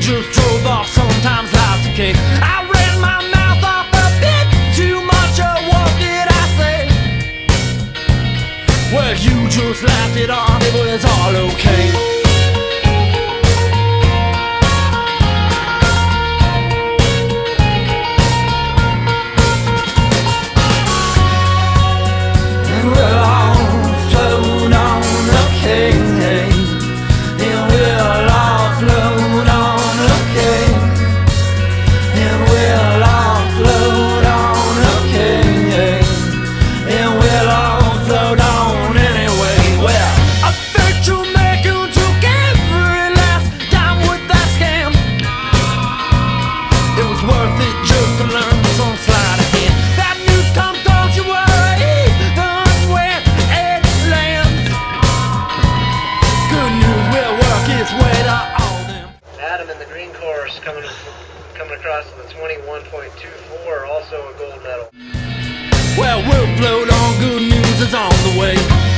just drove off, sometimes life's a cake. I ran my mouth off a bit too much, or what did I say? Well, you just laughed it off, it was all okay. Adam in the green course coming across to the 21.24, also a gold medal. Well, we'll float on, good news is on the way.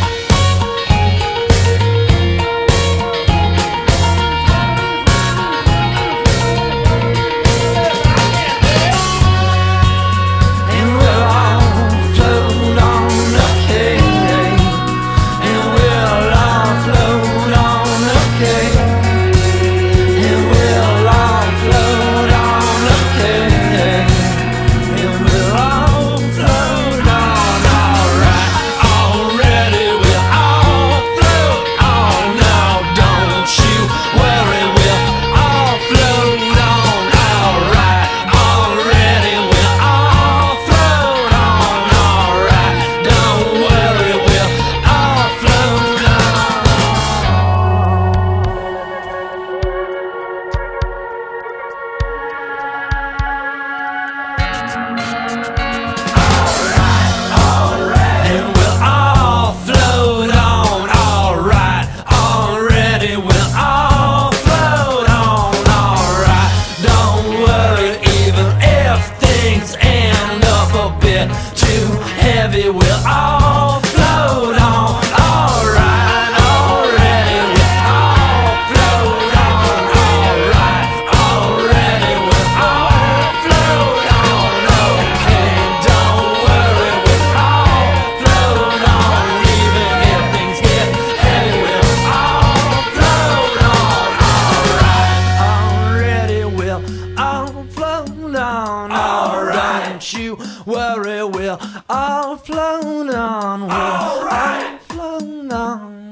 We'll all float on, alright, already. We'll all float on, alright, already. We'll all float on, okay, don't worry. We'll all float on, even if things get heavy. We'll all float on, alright, already. We'll all float on, alright, don't you worry. We'll all float on, we'll all float on.